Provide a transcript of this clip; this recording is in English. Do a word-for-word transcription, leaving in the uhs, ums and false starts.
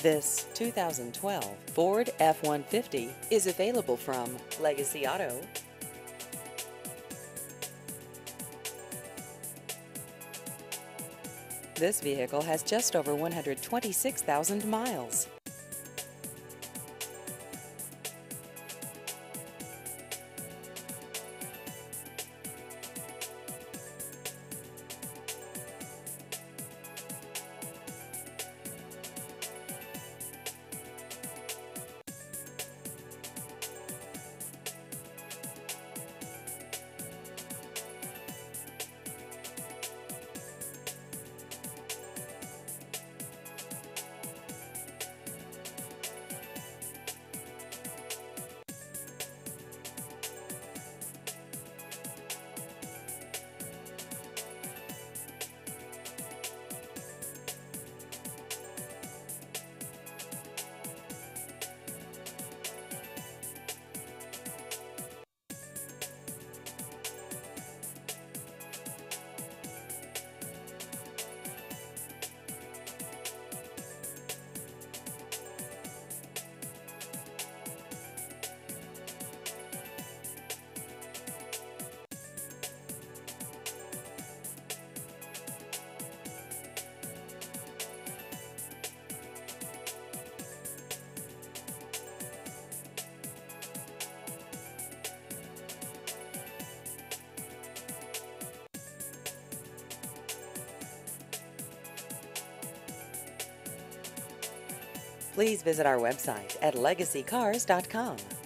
This two thousand twelve Ford F one fifty is available from Legacy Auto. This vehicle has just over one hundred twenty-six thousand miles. Please visit our website at legacy cars dot com.